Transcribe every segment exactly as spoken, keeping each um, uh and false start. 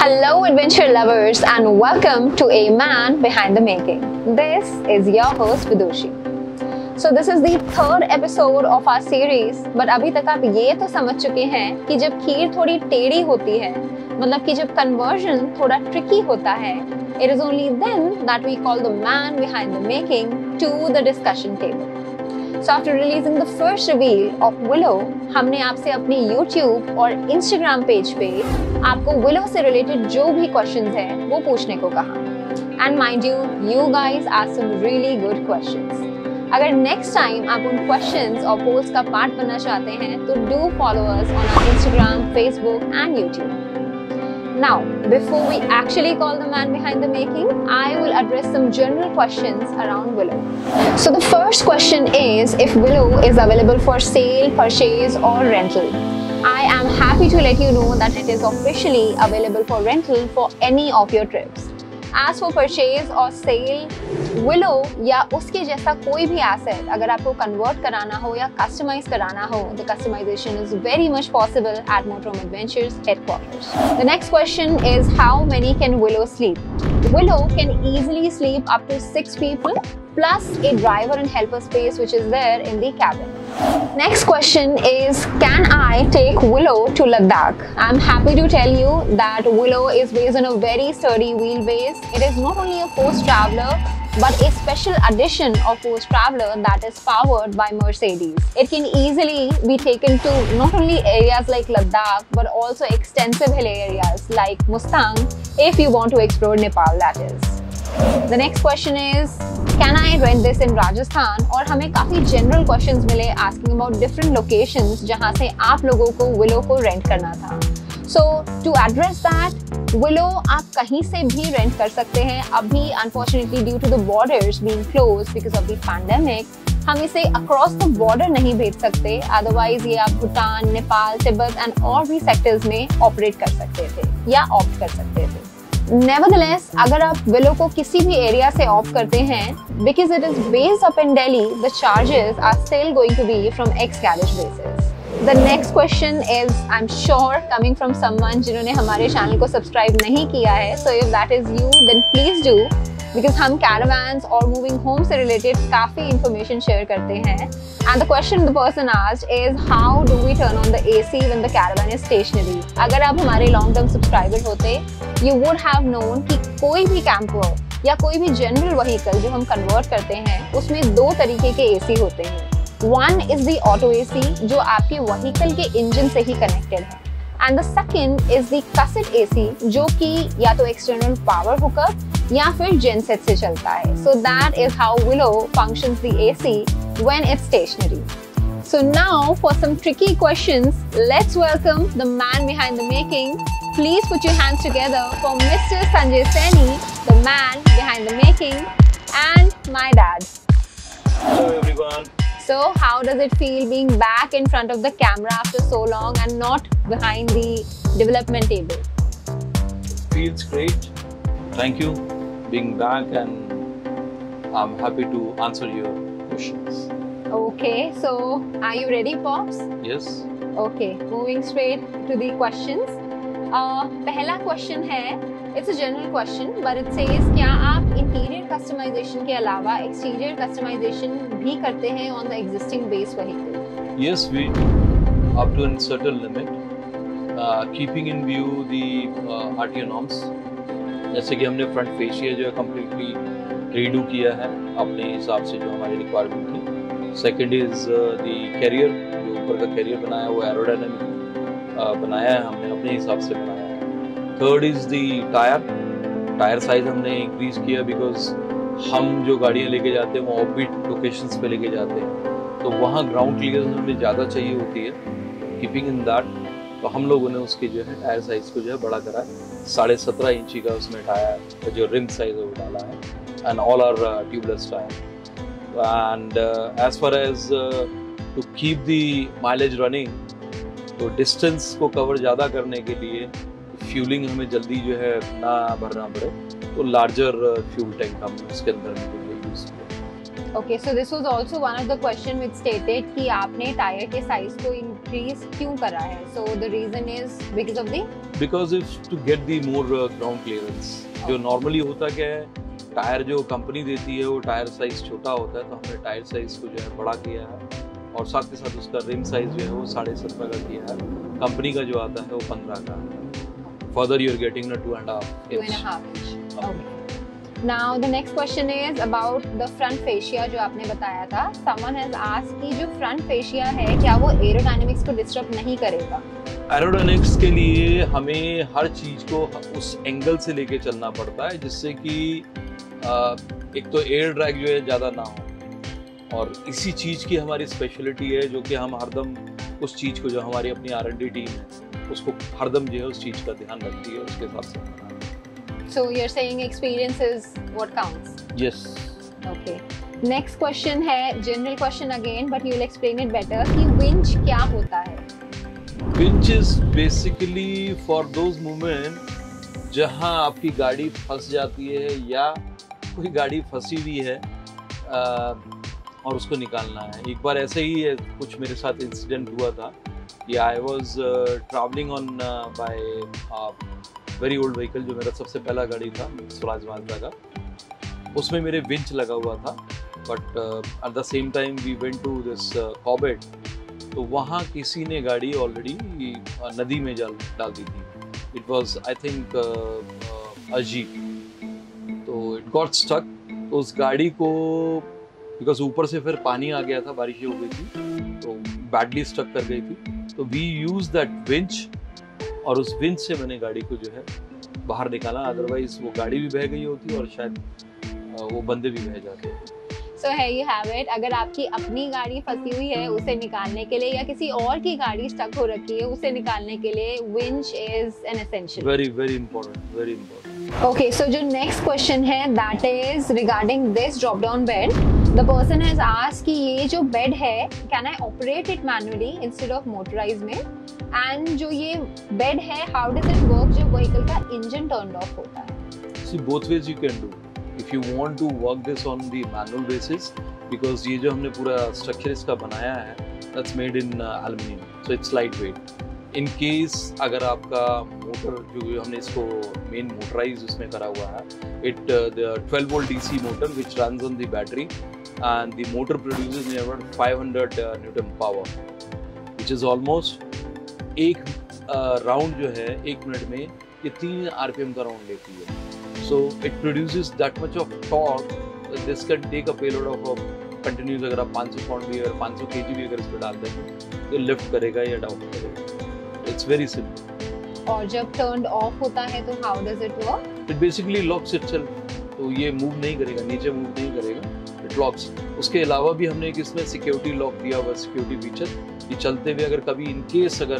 Hello adventure lovers and welcome to A Man Behind the Making. This is your host Vidushi. So this is the third episode of our series, but अभी तक आप ये तो समझ चुके हैं कि जब खीर थोड़ी टेढ़ी होती है, मतलब कि जब conversion थोड़ा tricky होता है, it is only then that we call the man behind the making to the discussion table. So after releasing the first reveal of Willow, हमने आपसे अपनी YouTube और Instagram पेज पे आपको Willow से related जो भी questions हैं वो पूछने को कहा. And mind you, you guys asked some really good questions. अगर next time आप उन questions और polls का part बनना चाहते हैं तो do follow us on our Instagram, Facebook and YouTube. Now, before we actually call the man behind the making, I will address some general questions around Willow. So the first question is if Willow is available for sale, purchase or rental. I am happy to let you know that it is officially available for rental for any of your trips. As for purchase or sale, Willow या उसके जैसा कोई भी asset अगर आपको convert कराना हो या customize कराना हो, the customization is very much possible at Motorhome Adventures headquarters. The next question is how many can Willow sleep? Willow can easily sleep up to six people plus a driver and helper space which is there in the cabin. Next question is, can I take Willow to Ladakh? I'm happy to tell you that Willow is based on a very sturdy wheelbase. It is not only a Force Traveler but a special edition of Force Traveler that is powered by Mercedes. It can easily be taken to not only areas like Ladakh but also extensive hill areas like Mustang if you want to explore Nepal, that is. The next question is, can I rent this in Rajasthan? और हमें काफी general questions मिले asking about different locations जहाँ से आप लोगों को Willow को rent करना था. So to address that, Willow आप कहीं से भी rent कर सकते हैं. अभी unfortunately due to the borders being closed because of the pandemic, हम इसे across the border नहीं भेज सकते. Otherwise ये आप भूटान, नेपाल, तिब्बत and और भी sectors में operate कर सकते थे या opt कर सकते थे. Nevertheless, अगर आप Willow को किसी भी area से opt करते हैं, because it is based up in Delhi, the charges are still going to be from ex-garage basis. The next question is, I'm sure, coming from someone जिन्होंने हमारे channel को subscribe नहीं किया है. So if that is you, then please do, because हम caravans और moving home से related काफी information share करते हैं. And the question the person asked is, how do we turn on the A C when the caravan is stationary? अगर आप हमारे long term subscriber होते, you would have known कि कोई भी camper या कोई भी general vehicle जो हम convert करते हैं, उसमें दो तरीके के A C होते हैं. One is the auto A C जो आपके vehicle के engine से ही connected है. And the second is the cassette A C जो कि या तो external power hookup या फिर genset से चलता है. So that is how Willow functions the A C when it's stationary. So now for some tricky questions, let's welcome the man behind the making. Please put your hands together for Mister Sanjay Saini, the man behind the making, and my dad. Hello everyone. So how does it feel being back in front of the camera after so long and not behind the development table? Feels great. Thank you being back, and I'm happy to answer your questions. Okay, so are you ready, Pops? Yes. Okay, moving straight to the questions. Uh, पहला question है, it's a general question, but it says क्या आप interior customization के अलावा exterior customization भी करते हैं on the existing base vehicle? Yes, we up to a certain limit, uh, keeping in view the uh, R T O norms. जैसे कि हमने front fascia जो है completely redo किया है अपने हिसाब से जो हमारी requirement थी. Second is uh, the carrier, जो ऊपर का carrier बनाया है वो aerodynamic uh, बनाया है हमने अपने हिसाब से बनाया है. Third is the tire. Tyre size हमने इंक्रीज किया बिकॉज हम जो गाड़ियाँ लेके जाते हैं वो ऑफबीट लोकेशंस पे लेके जाते हैं, तो वहाँ ग्राउंड क्लियरेंस हमें ज़्यादा चाहिए होती है. कीपिंग इन दैट, तो हम लोगों ने उसके जो है टायर साइज को जो है बड़ा करा है. साढ़े सत्रह इंची का उसमें टायर जो रिम साइज है वो डाला है, and all are tubeless tyre. And as far as to keep the mileage running, तो डिस्टेंस को कवर ज़्यादा करने के लिए फ्यूलिंग हमें जल्दी जो है ना भरना पड़े, तो लार्जर फ्यूल टैंक हमने उसके अंदर यूज किया. Okay, so this was also one of the question which stated कि आपने टायर के साइज को इंक्रीज क्यों करा है. So the reason is because of the because if to get the more ground clearance. जो नॉर्मली होता क्या है, टायर जो कंपनी देती है वो टायर साइज छोटा होता है, तो हमने टायर साइज को जो है बड़ा किया है और साथ के साथ उसका रिम साइज जो है वो साढ़े सत्रह का किया है। कंपनी का जो आता है वो पंद्रह का है। Further you are getting two and half two and half inch. Okay, now the next question is about the front fascia जो आपने बताया था। समवन हैज आस्क्ड कि जो फ्रंट फेशिया है क्या वो एरोडायनामिक्स को डिस्टर्ब नहीं करेगा? एरोडायनामिक्स के लिए हमें हर चीज को उस एंगल से लेके चलना पड़ता है जिससे कि एक तो एयर ड्रैग जो है ज़्यादा ना हो, और इसी चीज़ की हमारी स्पेशलिटी है जो कि हम हरदम उस चीज़ को, जो हमारी अपनी आर एंड डी टीम है उसको हरदम जो है उस चीज़ का ध्यान रखती है, उसके हिसाब से। So you're saying experience is what counts? Yes. Okay. Next question है general question again, but you'll explain it better कि winch क्या होता है? Winch is basically for those moments जहाँ आपकी गाड़ी फंस जाती है या कोई गाड़ी फंसी हुई है आ, और उसको निकालना है। एक बार ऐसे ही है, कुछ मेरे साथ इंसिडेंट हुआ था कि I was travelling on by very old vehicle, जो मेरा सबसे पहला गाड़ी था स्वराज माजदा का, उसमें मेरे विंच लगा हुआ था, but at the same time we went to this Corbett, तो वहाँ किसी ने गाड़ी ऑलरेडी नदी में डाल डाल दी थी। इट वॉज आई थिंक अजीब, तो इट गॉट स्टक। तो उस गाड़ी को, बिकॉज ऊपर से फिर पानी आ गया था, बारिश हो गई थी, तो बैडली स्टक कर गई थी, तो वी यूज दैट विंच, और उस विंच से मैंने गाड़ी को जो है बाहर निकाला, अदरवाइज वो गाड़ी भी बह गई होती और शायद वो बंदे भी बह जाते। So here you have it. अगर आपकी अपनी गाड़ी फंसी हुई है उसे निकालने के लिए, या किसी और की गाड़ी स्टक हो रखी है उसे निकालने के लिए, winch is an essential. Very very important, very important. Okay, so जो next question है that is regarding this drop down bed. The person has asked कि ये जो bed है, can I operate it manually instead of motorized में? And जो ये bed है, how does it work जब vehicle का engine turned off होता है? See, both ways you can do. If you want to work this on the manual basis, because ये जो हमने पूरा structure इसका बनाया है, that's made in uh, aluminum, so it's lightweight. In case अगर आपका मोटर, जो हमने इसको main motorized उसमें करा हुआ है, it uh, the twelve volt D C motor which runs on the battery, and the motor produces near five hundred uh, newton power, which is almost एक राउंड uh, जो है एक मिनट में ये तीन आरपीएम का राउंड लेती है। So it produces that much of torque that this can take a payload of a continuous, अगर आप पाँच सौ पाउंड भी अगर पाँच सौ केजी भी अगर इसमें डालते हैं तो लिफ्ट करेगा या डाउन करेगा। It's very simple. और जब turned off होता है तो how does it work? It basically locks itself. तो ये मूव नहीं करेगा, नीचे मूव नहीं करेगा, it locks. उसके अलावा भी हमने एक इसमें सिक्योरिटी लॉक दिया हुआ, सिक्योरिटी फीचर, ये चलते हुए अगर कभी इन केस अगर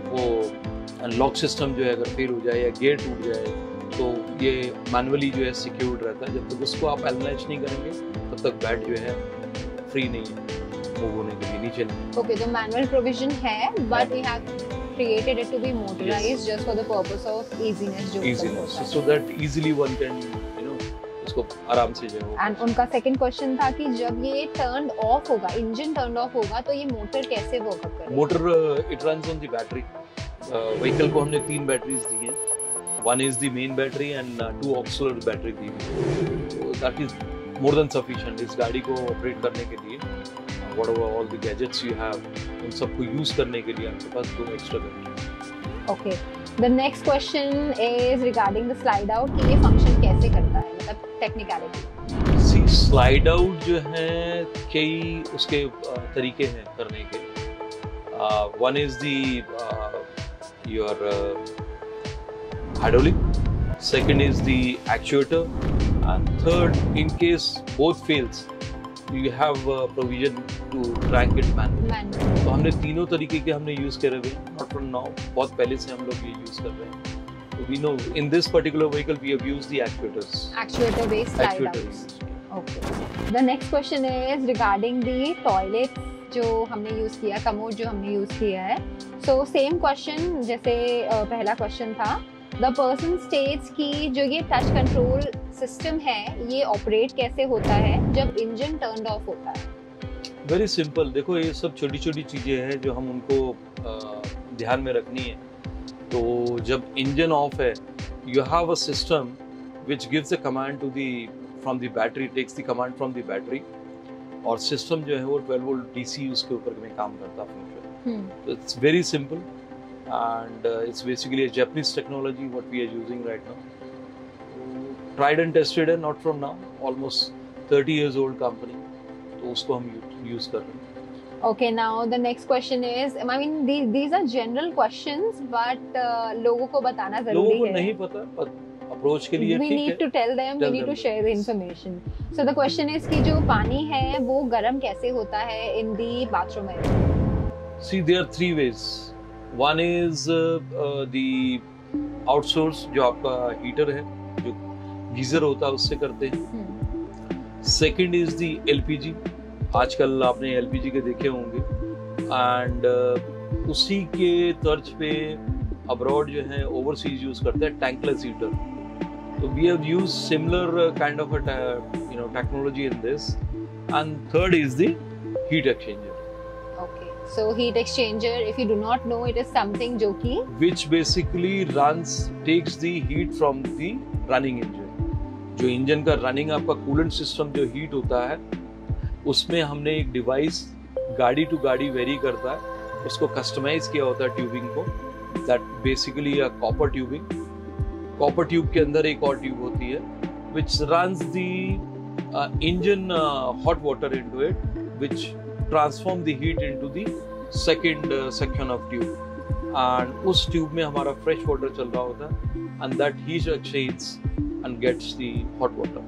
वो लॉक सिस्टम जो है अगर फेल हो जाए या गेयर टूट जाए तो ये मैनुअली जो है सिक्योर्ड रहता है। जब तक उसको आप एनालाइज नहीं करेंगे तब तक बैट जो है फ्री नहीं है मूव होने के लिए नीचे नहीं। ओके, तो मैनुअल प्रोविजन है, but we have created it to be motorized yes. just for the purpose of easiness, जो easiness, so, so that easily one can you know उसको आराम से जो है। एंड उनका सेकंड क्वेश्चन था कि जब ये टर्न ऑफ होगा, इंजन टर्न ऑफ होगा, तो ये मोटर कैसे वर्क करेगा? Motor it runs on the battery. Vehicle को हमने तीन बैटरीज दी हैं, one is the main battery and uh, two auxiliary battery दी हुई, so that is more than sufficient इस गाड़ी को ऑपरेट करने के लिए। uh, whatever all the gadgets you have, उन सबको यूज करने के लिए आपके पास दो extra battery. Okay, the next question is regarding the slide out कि ये फंक्शन कैसे करता है, मतलब टेक्निकलिटी। सी स्लाइड आउट जो है कई उसके uh, तरीके हैं करने के। One is the your hydraulic, second is the actuator, and third, in case both fails, you have a provision to crank it manually. तो हमने तीनों तरीके के हमने यूज करे हुए, not from now, बहुत पहले से हम लोग ये यूज कर रहे हैं। So we know in this particular vehicle we have used the actuators. Actuator based slide outs. Okay. The next question is regarding the toilet जो हमने यूज किया, कमोड जो हमने यूज किया है। So same question जैसे uh, पहला question था। The person states कि जो ये टच कंट्रोल सिस्टम है ये ऑपरेट कैसे होता है जब इंजन टर्न ऑफ होता है? वेरी सिंपल, देखो ये सब छोटी छोटी चीजें हैं जो हम उनको ध्यान में रखनी है। तो जब इंजन ऑफ है, you have a system which gives a command to the from the battery, takes the command from the battery, और सिस्टम जो है वो ट्वेल्व वोल्ट डीसी उसके ऊपर में काम करता है। तो it's very simple and uh, it's basically a Japanese technology what we are using right now. Tried and tested है, not from now, almost thirty years old company. तो उसको हम use कर रहे हैं। Okay, now the next question is, I mean these these are general questions, but uh, लोगों को बताना जरूरी है। लोगों को नहीं पता, पर अप्रोच के लिए ठीक है। We need to tell them, we need to share the information. So the question is कि जो पानी है वो गर्म कैसे होता है in the bathroom area? See, there are three ways. One is uh, uh, the outsource, जो आपका हीटर है, जो गीजर होता है उससे करते हैं। सेकंड इज दी एलपीजी, आजकल आपने एलपीजी के देखे होंगे, एंड uh, उसी के तर्ज पे अब्रॉड जो है ओवरसीज यूज करते हैं टैंकलेस हीटर। तो we have used similar kind of a you know technology in this. And third is the heat exchanger. So heat exchanger, if you do not know, it is something जो कि which basically runs takes the heat from the running engine. जो engine का running आपका coolant system जो heat होता है, उसमें हमने एक डिवाइस गाड़ी टू गाड़ी वेरी करता है, उसको कस्टमाइज किया होता है ट्यूबिंग को, that basically a copper tubing. Copper tube के अंदर एक और ट्यूब होती है which runs the uh, engine uh, hot water into it, which transform the heat into the second uh, section of tube, and उस tube में हमारा fresh water चल रहा होता है, and that heat exchanges and gets the hot water.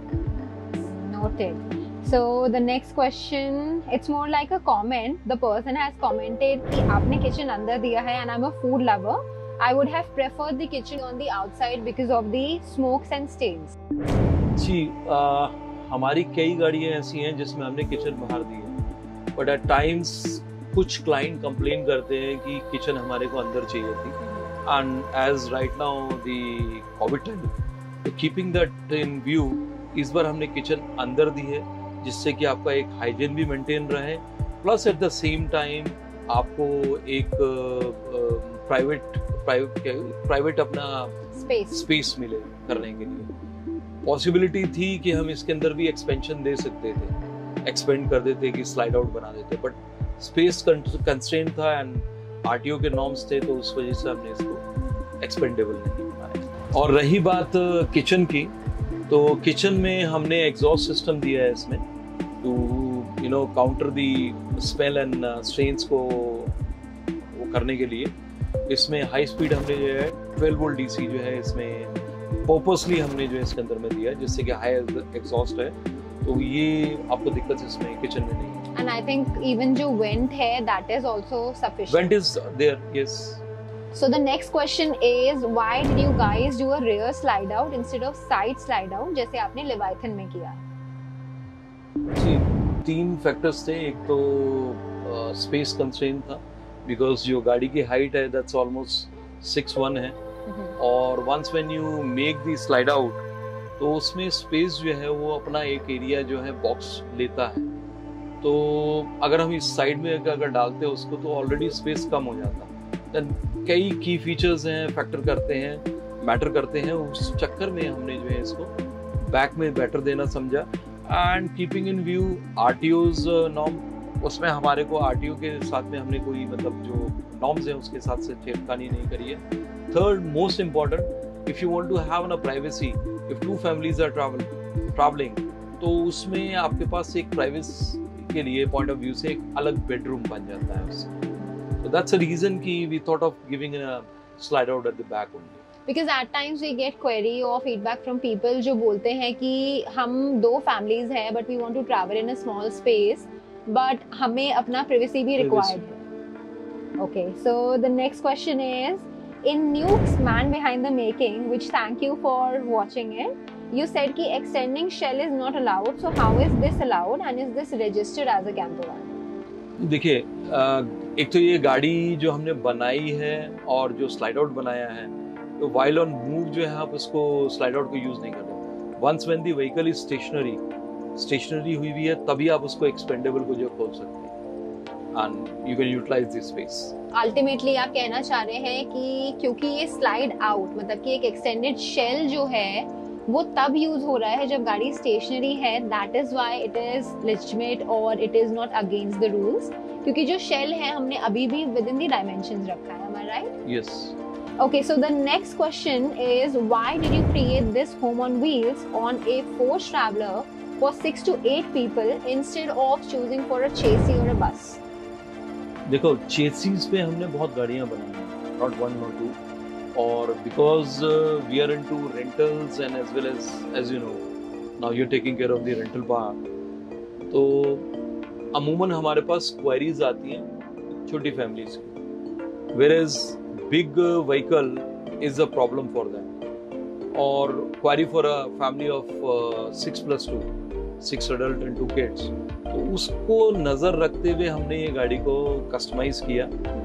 Noted. So the next question, it's more like a comment. The person has commented कि आपने kitchen अंदर दिया है, and I'm a food lover. I would have preferred the kitchen on the outside because of the smokes and stains. Ji, uh, हमारी कई गाड़ियाँ ऐसी हैं जिसमें हमने किचन बाहर दी है, बट एट टाइम्स कुछ क्लाइंट कंप्लेन करते हैं कि किचन हमारे को अंदर चाहिए थी, and as right now the COVID time, तो कीपिंग दैट इन व्यू, इस बार हमने किचन अंदर दी है, जिससे कि आपका एक हाइजीन भी मेंटेन रहे, plus at the same time आपको एक प्राइवेट प्राइवेट प्राइवेट अपना स्पेस स्पेस मिले करने के लिए। पॉसिबिलिटी थी कि हम इसके अंदर भी एक्सपेंशन दे सकते थे, एक्सपेंड कर देते कि स्लाइड आउट बना देते, बट स्पेस कंस्ट्रेंट था एंड आरटीओ के नॉर्म्स थे, तो उस वजह से हमने इसको एक्सपेंडेबल नहीं बनाया। और रही बात किचन की, तो किचन में हमने एग्जॉस्ट सिस्टम दिया है इसमें to you know counter the smell and strains को वो करने के लिए। इसमें हाई स्पीड हमने जो है ट्वेल्व वोल्ट डीसी जो है इसमें पर्पसली हमने जो है इसके अंदर में दिया है, जिससे कि हाई एग्जॉस्ट है, तो ये आपको दिक्कत इसमें किचन में नहीं है। And I think even जो vent है, that is also sufficient. Vent is there, yes. So the next question is, why did you guys do a rear slide out instead of side slide out जैसे आपने Leviathan में किया? जी, तीन factors थे। एक तो स्पेस uh, कंस्ट्रेंट था, because जो गाड़ी की हाइट है दैट्स ऑलमोस्ट सिक्स वन है, mm-hmm. और once when you make the slide out, तो उसमें स्पेस जो है वो अपना एक एरिया जो है बॉक्स लेता है, तो अगर हम इस साइड में अगर डालते हैं उसको, तो ऑलरेडी स्पेस कम हो जाता है। देन कई की फीचर्स हैं, फैक्टर करते हैं, मैटर करते हैं, उस चक्कर में हमने जो है इसको बैक में बेटर देना समझा। And keeping in view RTO's norm, उसमें हमारे को आरटीओ के साथ में हमने कोई मतलब जो नॉर्म्स हैं उसके साथ से छेड़खानी नहीं करी है। Third most important, if you want to have a privacy, if two families are travel travelling, तो उसमें आपके पास एक प्राइवेसी के लिए पॉइंट ऑफ व्यू से एक अलग बेडरूम बन जाता है उससे। So that's a reason कि we thought of giving a slide out at the back only. Because at times we get query or feedback from people जो बोलते हैं कि हम दो families हैं but we want to travel in a small space, but हमें अपना privacy भी required है। Okay, so the next question is, in Nuke's Man Behind the Making, which thank you for watching it, you said कि extending shell is not allowed, so how is this allowed and is this registered as a camper van? देखिए, एक तो ये गाड़ी जो हमने बनाई है और जो स्लाइड आउट बनाया है, तो वाइल ऑन मूव जो है आप उसको स्लाइड आउट को यूज नहीं करते। Once when the vehicle is stationary stationary हुई हुई है, तभी आप उसको एक्सपेंडेबल को जो खोल सकते हैं। and you can utilize this space. Ultimately आप कहना चाह रहे हैं कि क्योंकि ये स्लाइड आउट मतलब कि एक एक्सटेंडेड शेल जो है वो तब यूज हो रहा है जब गाड़ी स्टेशनरी है, that is why it is legitimate और it is not against the rules, क्योंकि जो शेल है हमने अभी भी विद इन द डायमेंशंस रखा है. Am I right? Yes. Okay, so the next question is, why did you create this home on wheels on a Force Traveler for six to eight people instead of choosing for a chassis or a bus? देखो, chassis पे हमने बहुत गाड़ियां बनाई हैं, not one not two, और because we are into rentals and as well as as you know now you are taking care of the rental part, तो अमूमन हमारे पास क्वेरीज आती हैं छोटी फैमिलीज की, where as big vehicle is a problem for them, और query for a family of six plus two, six adult and two kids, तो उसको नजर रखते हुए हमने ये गाड़ी को कस्टमाइज किया.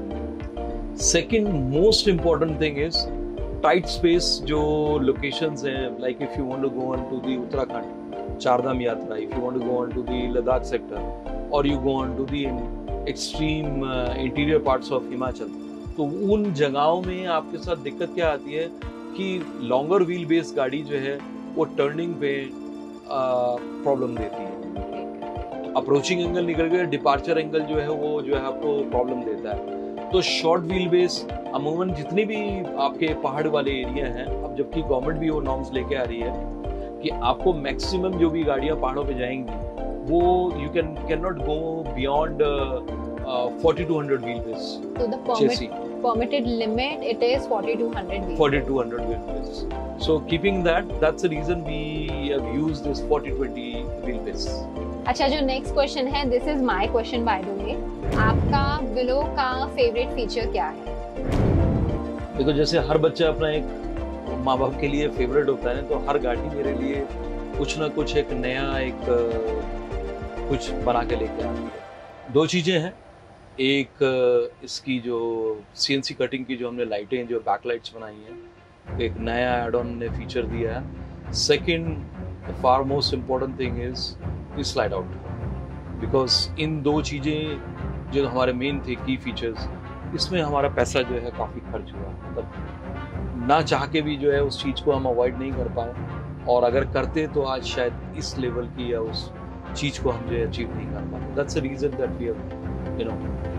Second most important thing is tight space. जो लोकेशंस हैं, like if you want to go on to the Uttarakhand Chardham Yatra, if you want to go on to the Ladakh sector, और you go on to the extreme interior parts of Himachal, तो उन जगहों में आपके साथ दिक्कत क्या आती है कि लॉन्गर व्हील बेस गाड़ी जो है वो टर्निंग पे प्रॉब्लम देती है. अप्रोचिंग एंगल निकल गया, डिपार्चर एंगल जो है वो जो है आपको प्रॉब्लम देता है. तो शॉर्ट व्हील बेस अमूमन जितनी भी आपके पहाड़ वाले एरिया हैं, अब जबकि गवर्नमेंट भी वो नॉर्म्स लेके आ रही है कि आपको मैक्सिमम जो भी गाड़ियां पहाड़ों पे जाएंगी वो you can can not go beyond forty-two hundred wheel base. So the permit, permitted limit it is forty-two hundred wheel. forty-two hundred wheel base. So keeping that, that's the reason we have used this forty twenty wheel base. अच्छा, जो next question है, this is my question by the way, आपका विलो का favourite feature क्या है? देखो, जैसे हर बच्चा अपना एक माँ बाप के लिए फेवरेट होता है, तो हर गाड़ी मेरे लिए कुछ ना कुछ एक नया एक कुछ बना के लेके आती है. दो चीजें हैं, एक इसकी जो सीएनसी कटिंग की जो हमने लाइटें जो बैकलाइट्स बनाई हैं, एक नया एड ऑन ने फीचर दिया है. Second for most important thing is slide out, because इन दो चीज़ें जो हमारे मेन थे की फीचर्स, इसमें हमारा पैसा जो है काफ़ी खर्च हुआ. मतलब ना चाह के भी जो है उस चीज़ को हम अवॉइड नहीं कर पाए, और अगर करते तो आज शायद इस लेवल की या उस चीज़ को हम जो है अचीव नहीं कर पाते. That's the reason that we have you know.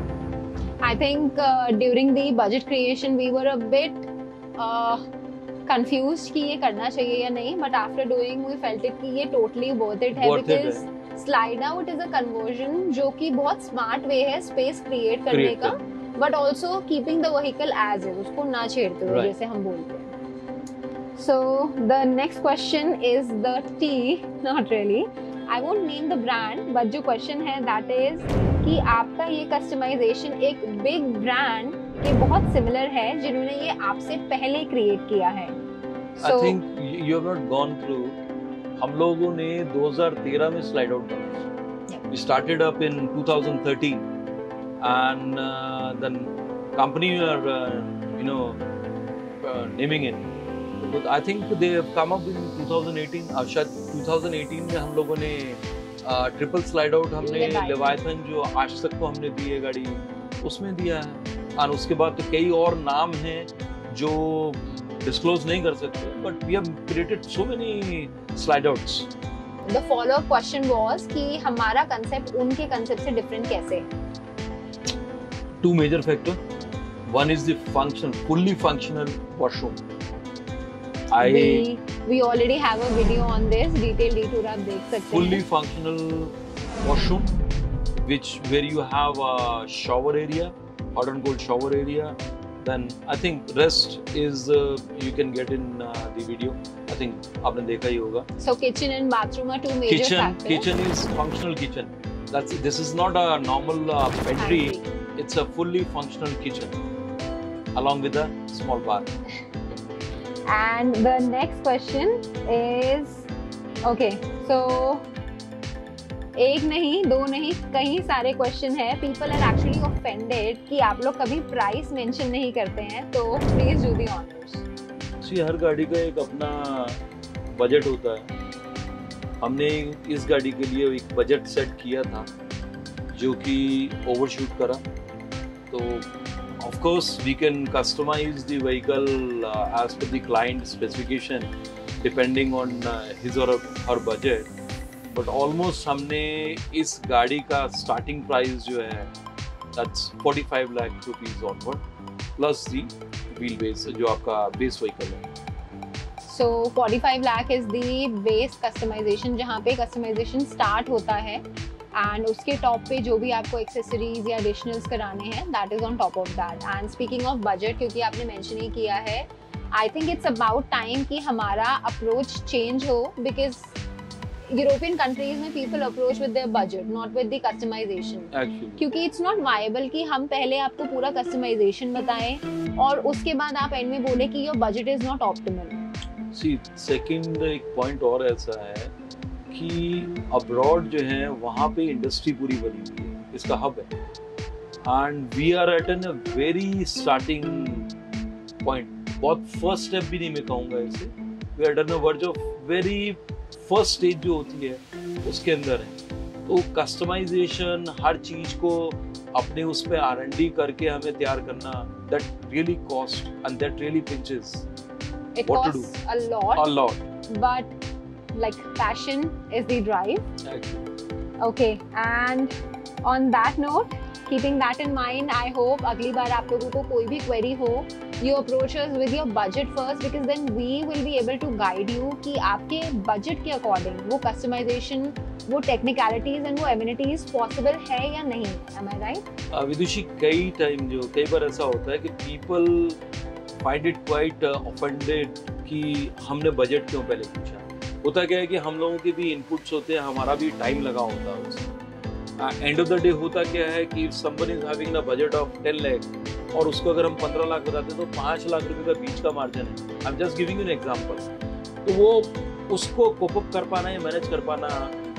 I think uh, during the budget creation we were a bit uh, confused कि ये करना चाहिए या नहीं, but after doing we felt it कि ये totally worth it है, worth because it है. slide out is a conversion जो कि बहुत smart way है space create करने create का, but also keeping the vehicle as is, उसको ना छेड़ते हुए, right. जैसे हम बोलते हैं. So the next question is the T, not really. I won't name the brand, but जो question है that is कि आपका ये कस्टमाइजेशन एक बिग ब्रांड के बहुत सिमिलर है जिन्होंने ये आपसे पहले क्रिएट किया है. So, I think you have not gone through. हम लोगों ने दो हज़ार तेरह में स्लाइड आउट बनाया. We started up in twenty thirteen, and uh, then company you are uh, you know uh, naming it. But I think they have come up in twenty eighteen. और शायद twenty eighteen में हम लोगों ने triple slide out हमने लेवायथन जो आज तक को हमने दी है गाड़ी उसमें दिया है, और उसके बाद तो कई और नाम हैं जो डिस्क्लोज नहीं कर सकते, but we have created so many slide outs. The follow up question was कि हमारा कांसेप्ट उनके कांसेप्ट से डिफरेंट कैसे है? Two major factor. One is the function, fully functional washroom. I we, we already have a video on this, detailed detour आप देख सकते हैं. Fully functional washroom, which where you have a shower area, hot and cold shower area. Then I think rest is uh, you can get in uh, the video. I think आपने देखा ही होगा. So kitchen and bathroom are two major kitchen, factors. Kitchen is functional kitchen. That's this is not a normal uh, pantry. It's a fully functional kitchen, along with a small bar. And the next question is, okay, so एक नहीं, दो नहीं, कई सारे question है. People are actually offended कि आप लोग कभी प्राइस मेंशन नहीं करते हैं, तो please do the honours. See हर गाड़ी का एक अपना बजट होता है. हमने इस गाड़ी के लिए एक बजट सेट किया था. जो कि ओवरशूट करा। तो of course we can customise the vehicle as per the client specification depending on his और हर बजट, बट ऑलमोस्ट हमने इस गाड़ी का स्टार्टिंग प्राइस जो है दैट्स पैंतालीस lakh rupees onward plus the wheel base जो आपका बेस व्हीकल है। So forty-five lakh is the base customization जहाँ पे customization start होता है, and उसके टॉप पे जो भी आपको एक्सेसरीज या एडिशनल्स कराने हैं that is on top of that. And speaking of budget, क्योंकि आपने मेंशन ही किया है, I think it's about time कि हमारा अप्रोच चेंज हो, because यूरोपियन कंट्रीज में people approach with their budget not with the customisation, क्योंकि इट्स नॉट वायबल कि हम पहले आपको पूरा कस्टमाइजेशन बताएं और उसके बाद आप एंड में बोले कि your budget is not optimal. See second एक पॉइंट और ऐसा है कि अब्रॉड जो है वहाँ पे इंडस्ट्री पूरी बनी हुई है, इसका हब है, and we are at an very starting point. बहुत फर्स्ट स्टेप भी नहीं मैं कहूँगा इसे, we are at the verge of very first stage जो होती है उसके अंदर है। तो कस्टमाइजेशन हर चीज को अपने उस पे आर एंड डी करके हमें तैयार करना, that really cost and that really pinches It costs a lot, a lot, but like passion is the drive. Actually. Okay, and on that note, keeping that in mind, I hope अगली बार आप लोगों को कोई भी query हो, you approach us with your budget first, because then we will be able to guide you कि आपके budget के according वो customization, वो technicalities and वो amenities possible है या नहीं। Am I right? uh, विदुषी कई टाइम जो कई बार ऐसा होता है कि people find it quite uh, offended कि हमने बजट क्यों पहले पूछा। होता क्या है कि हम लोगों के भी इनपुट्स होते हैं, हमारा भी टाइम लगा होता है उसमें। एंड ऑफ द डे होता क्या है कि someone is having a budget of ten lakh और उसको अगर हम पंद्रह लाख बताते हैं तो पाँच लाख रुपए का बीच का मार्जिन है। I am just giving you an example. तो वो उसको कोप अप कर पाना या मैनेज कर पाना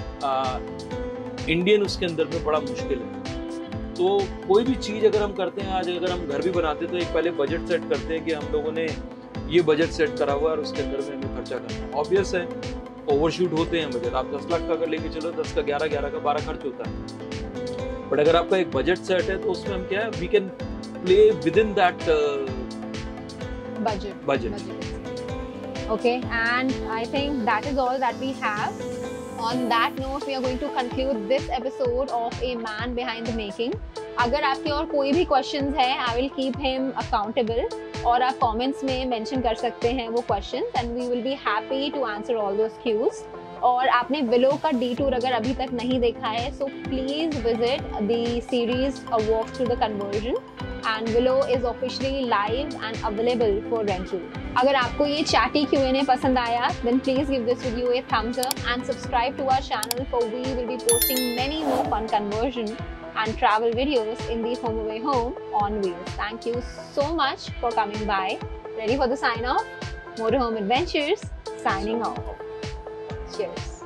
इंडियन उसके अंदर में बड़ा मुश्किल है। तो कोई भी चीज़ अगर हम करते हैं, आज अगर हम घर भी बनाते हैं तो एक पहले बजट सेट करते हैं कि हम लोगों ने ये बजट सेट करा हुआ है और उसके अंदर में हमें खर्चा करना है। ऑब्वियस है ओवरशूट होते हैं बजट, आप दस लाख का अगर लेके चलो, दस का ग्यारह, ग्यारह का बारह खर्च होता है। बट अगर आपका एक बजट सेट है तो उसमें हम क्या है, we can play with in that budget. budget. Okay, and I think that is all that we have. On that note, we are going to conclude this episode of A Man Behind the Making. अगर आपके और कोई भी questions है, I will keep him accountable. और आप comments में mention कर सकते हैं वो questions, and we will be happy to answer all those cues. और आपने विलो का डी टूर अगर अभी तक नहीं देखा है, so please visit the series A Walk Through the Conversion. And Willow is officially live and available for rental. अगर आपको ये chatty Q and A पसंद आया, then please give this video a thumbs up and subscribe to our channel, for we will be posting many more fun conversion and travel videos in the Home Away Home on Wheels. Thank you so much for coming by. Ready for the sign off? Motorhome Adventures signing off. Cheers.